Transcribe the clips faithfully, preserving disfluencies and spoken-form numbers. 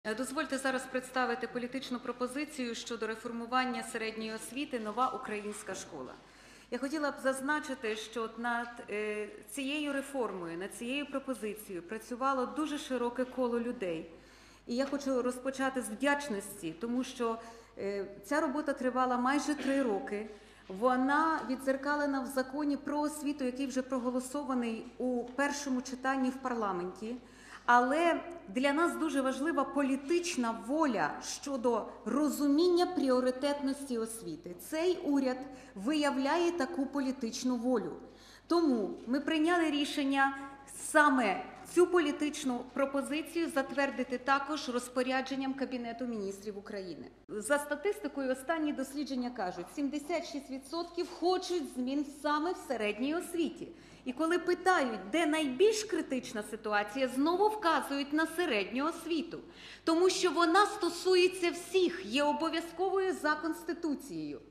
Дозвольте зараз представити політичну пропозицію щодо реформування середньої освіти «Нова українська школа». Я хотіла б зазначити, що над е, цією реформою, над цією пропозицією працювало дуже широке коло людей. І я хочу розпочати з вдячності, тому що е, ця робота тривала майже три роки. Вона віддзеркалена в законі про освіту, який вже проголосований у першому читанні в парламенті. Але для нас дуже важлива політична воля щодо розуміння пріоритетності освіти. Цей уряд виявляє таку політичну волю. Тому ми прийняли рішення саме цю політичну пропозицію затвердити також розпорядженням Кабінету міністрів України. За статистикою, останні дослідження кажуть, сімдесят шість відсотків хочуть змін саме в середній освіті. І коли питають, де найбільш критична ситуація, знову вказують на середню освіту. Тому що вона стосується всіх, є обов'язковою за Конституцією.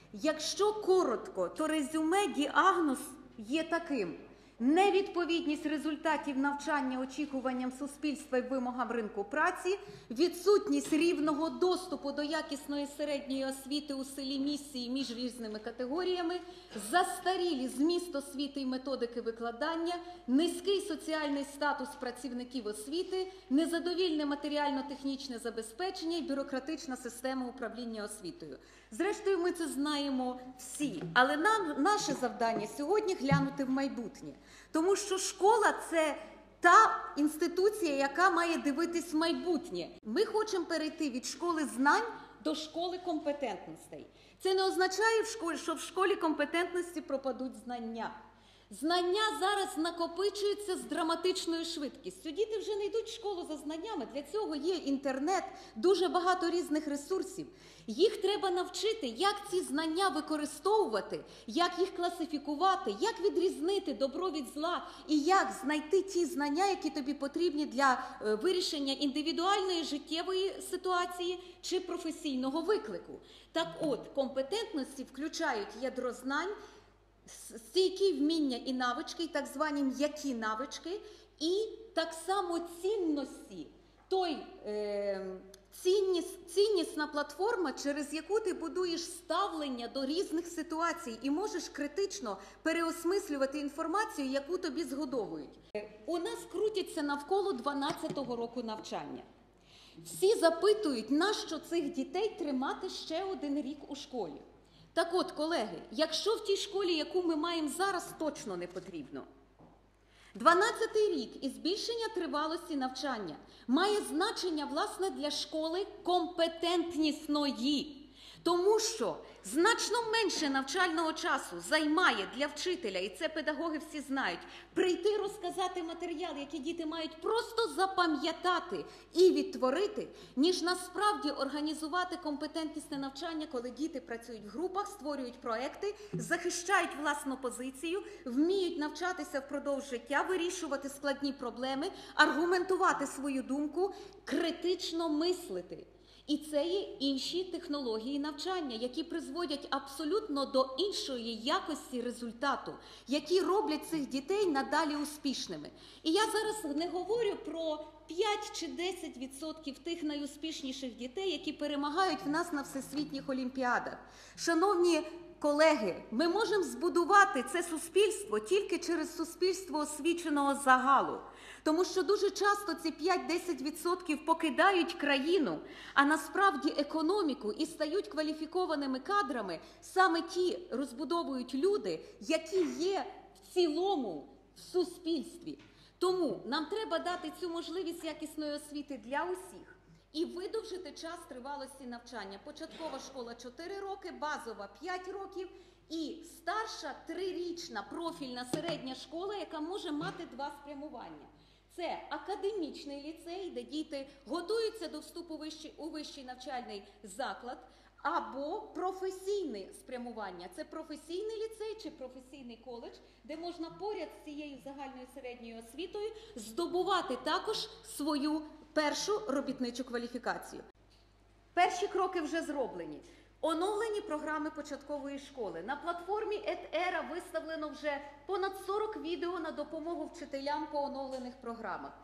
Якщо коротко, то резюме, діагноз є таким. Невідповідність результатів навчання очікуванням суспільства і вимогам ринку праці, відсутність рівного доступу до якісної середньої освіти у селі місії між різними категоріями, застарілі зміст освіти і методики викладання, низький соціальний статус працівників освіти, незадовільне матеріально-технічне забезпечення і бюрократична система управління освітою. Зрештою, ми це знаємо всі, але нам, наше завдання сьогодні глянути в майбутнє. Тому що школа – це та інституція, яка має дивитись в майбутнє. Ми хочемо перейти від школи знань до школи компетентностей. Це не означає, що в школі компетентності пропадуть знання. Знання зараз накопичуються з драматичною швидкістю. Діти вже не йдуть в школу за знаннями, для цього є інтернет, дуже багато різних ресурсів. Їх треба навчити, як ці знання використовувати, як їх класифікувати, як відрізнити добро від зла і як знайти ті знання, які тобі потрібні для вирішення індивідуальної життєвої ситуації чи професійного виклику. Так от, компетентності включають ядро знань, стійкі вміння і навички, і так звані м'які навички, і так само цінності, той е, цінніс, ціннісна платформа, через яку ти будуєш ставлення до різних ситуацій і можеш критично переосмислювати інформацію, яку тобі згодовують. У нас крутяться навколо дванадцятого року навчання. Всі запитують, нащо цих дітей тримати ще один рік у школі. Так от, колеги, якщо в тій школі, яку ми маємо зараз, точно не потрібно. дванадцятий рік і збільшення тривалості навчання має значення, власне, для школи компетентнісної. Тому що значно менше навчального часу займає для вчителя, і це педагоги всі знають, прийти розказати матеріал, який діти мають просто запам'ятати і відтворити, ніж насправді організувати компетентнісне навчання, коли діти працюють в групах, створюють проекти, захищають власну позицію, вміють навчатися впродовж життя, вирішувати складні проблеми, аргументувати свою думку, критично мислити. І це є інші технології навчання, які призводять абсолютно до іншої якості результату, які роблять цих дітей надалі успішними. І я зараз не говорю про п'ять чи десять відсотків тих найуспішніших дітей, які перемагають в нас на всесвітніх олімпіадах. Шановні колеги, ми можемо збудувати це суспільство тільки через суспільство освіченого загалу. Тому що дуже часто ці п'ять-десять відсотків покидають країну, а насправді економіку і стають кваліфікованими кадрами саме ті розбудовують люди, які є в цілому в суспільстві. Тому нам треба дати цю можливість якісної освіти для усіх і видовжити час тривалості навчання. Початкова школа – чотири роки, базова – п'ять років і старша трирічна профільна середня школа, яка може мати два спрямування. Це академічний ліцей, де діти готуються до вступу вищий, у вищий навчальний заклад, або професійне спрямування. Це професійний ліцей чи професійний коледж, де можна поряд з цією загальною середньою освітою здобувати також свою першу робітничу кваліфікацію. Перші кроки вже зроблені. Оновлені програми початкової школи. На платформі ЕдЕра виставлено вже понад сорок відео на допомогу вчителям по оновлених програмах. В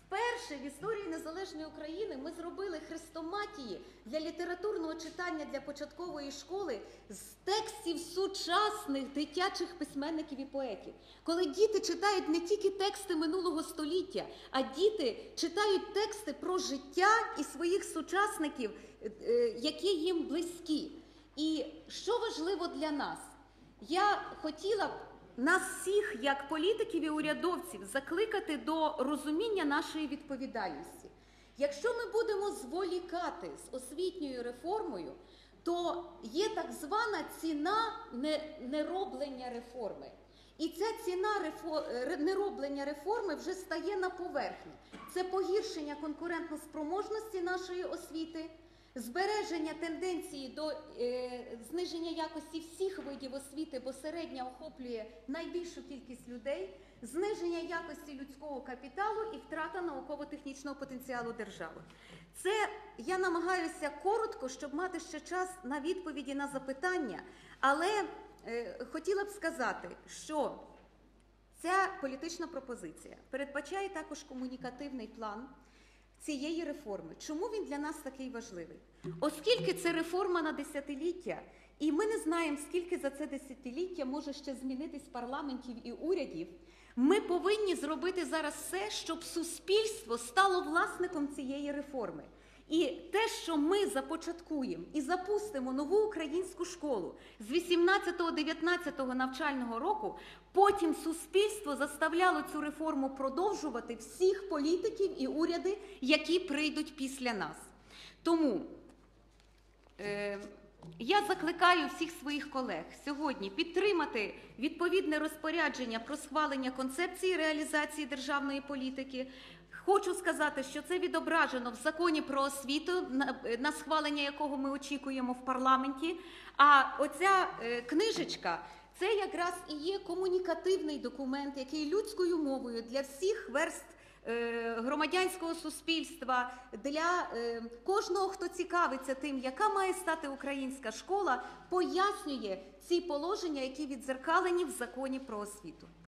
Вперше в історії незалежної України ми зробили хрестоматії для літературного читання для початкової школи з текстів сучасних дитячих письменників і поетів. Коли діти читають не тільки тексти минулого століття, а діти читають тексти про життя і своїх сучасників, які їм близькі. І що важливо для нас? Я хотіла б нас всіх, як політиків і урядовців, закликати до розуміння нашої відповідальності. Якщо ми будемо зволікати з освітньою реформою, то є так звана ціна нероблення реформи. І ця ціна нероблення реформи вже стає на поверхні. Це погіршення конкурентоспроможності нашої освіти, збереження тенденції до е, зниження якості всіх видів освіти, бо середня охоплює найбільшу кількість людей, зниження якості людського капіталу і втрата науково-технічного потенціалу держави. Це я намагаюся коротко, щоб мати ще час на відповіді на запитання, але е, хотіла б сказати, що ця політична пропозиція передбачає також комунікативний план цієї реформи. Чому він для нас такий важливий? Оскільки це реформа на десятиліття, і ми не знаємо, скільки за це десятиліття може ще змінитись парламентів і урядів, ми повинні зробити зараз все, щоб суспільство стало власником цієї реформи. І те, що ми започаткуємо і запустимо нову українську школу з вісімнадцятого-дев'ятнадцятого навчального року, потім суспільство заставляло цю реформу продовжувати всіх політиків і уряди, які прийдуть після нас. Тому е, я закликаю всіх своїх колег сьогодні підтримати відповідне розпорядження про схвалення концепції реалізації державної політики. Хочу сказати, що це відображено в Законі про освіту, на схвалення якого ми очікуємо в парламенті. А оця е, книжечка – це якраз і є комунікативний документ, який людською мовою для всіх верств е, громадянського суспільства, для е, кожного, хто цікавиться тим, яка має стати українська школа, пояснює ці положення, які віддзеркалені в Законі про освіту.